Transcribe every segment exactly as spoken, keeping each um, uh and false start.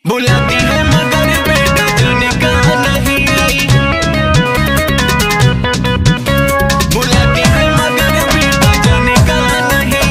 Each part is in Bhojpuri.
बुलाती है मगर बेटा जाने का नहीं। बुलाती है मगर बेटा जाने का नहीं।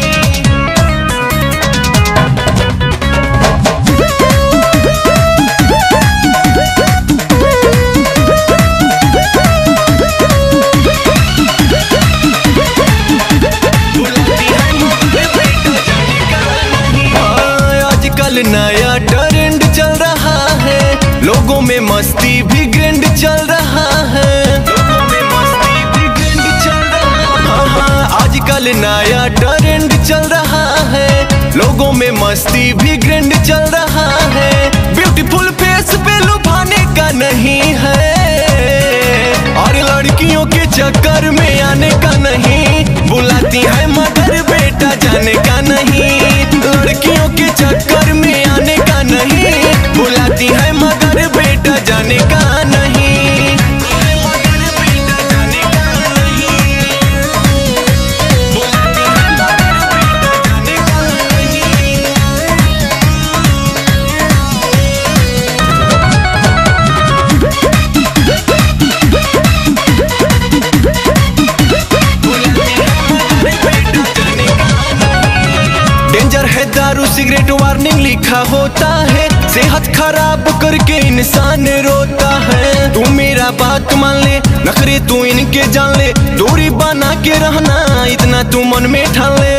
बुलाती है मगर बेटा जाने का नहीं। आजकल नया ट्रेंड चल रहा है, लोगों में मस्ती भी ग्रैंड चल रहा है। लोगों में मस्ती भी ग्रैंड चल रहा है। आजकल नया ट्रेंड चल रहा है, लोगों में मस्ती भी ग्रैंड चल रहा है। ब्यूटीफुल फेस पे लुभाने का नहीं है, और लड़कियों के चक्कर में आने का नहीं। बुलाती है मगर बेटा जाने का नहीं। लड़कियों के चक्कर में आने का नहीं। बुलाती है मगर बेटा जाने का नहीं। मगर बेटा जाने का नहीं। बुलाती है मगर बेटा जाने का नहीं। डेंजर है दारू सिगरेट वार्निंग लिखा होता है, सेहत खराब करके इंसान रोता है। तू मेरा बात मान ले, नखरे तू इनके जान ले। दूरी बना के रहना इतना तू मन में ठान ले।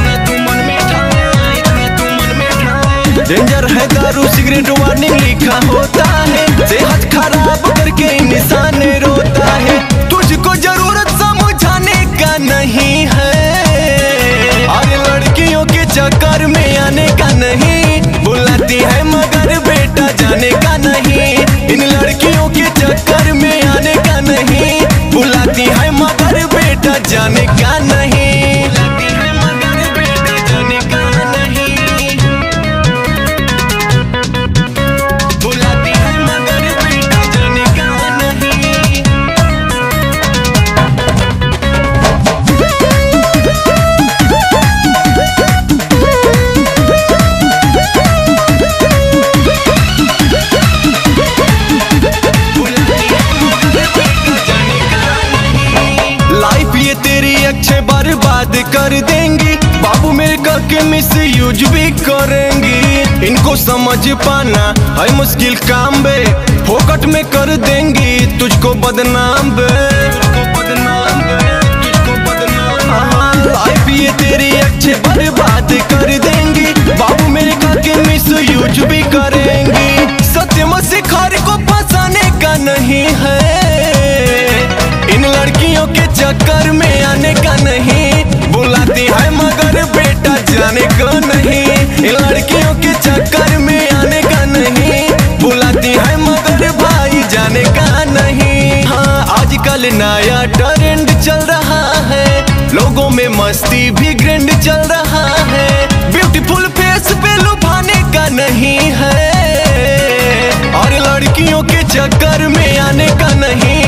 डेंजर है दारू सिगरेट वार्निंग लिखा होता है, सेहत खराब करके इंसान रोता है। तुझको जरूरत समझाने का नहीं है, और लड़कियों के चक्कर में आने का नहीं। बुलाती है मगर बेटा जाने का नहीं। इन लड़कियों के चक्कर में आने का नहीं। बुलाती है मगर बेटा जाने का नहीं। बुलाती है मगर बेटा जाने का नहीं। बुलाती है मगर बेटा जाने का नहीं। लाइफ ये तेरी अच्छे बर्बाद कर देंगी, बाबू मेरे करके मिस यूज भी करेंगी। इनको समझ पाना है मुश्किल काम बे, फोकट में कर देंगी तुझको बदनाम बे। लाइफ ये तेरी अच्छे बर्बाद कर देंगी, बाबू मेरे करके मिस यूज भी करेंगी। सत्यम शिखर को फंसाने का नहीं है, इन लड़कियों के चक्कर में आने का नहीं। बुलाती है मगर बेटा जाने का नहीं। इन लड़कियों के चक्कर में आने का नहीं। बुलाती है मगर भाई जाने का नहीं। हाँ, आजकल नया ट्रेंड चल रहा है, लोगों में मस्ती भी ग्रैंड चल रहा है। ब्यूटीफुल फेस पे लुभाने का नहीं है, और लड़कियों के चक्कर में आने का नहीं।